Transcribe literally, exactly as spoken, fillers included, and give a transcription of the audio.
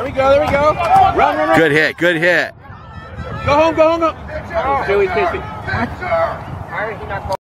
There we go, there we go. Run, run, run. Good hit, good hit. Go home, go home, go. Oh, Joey Casey.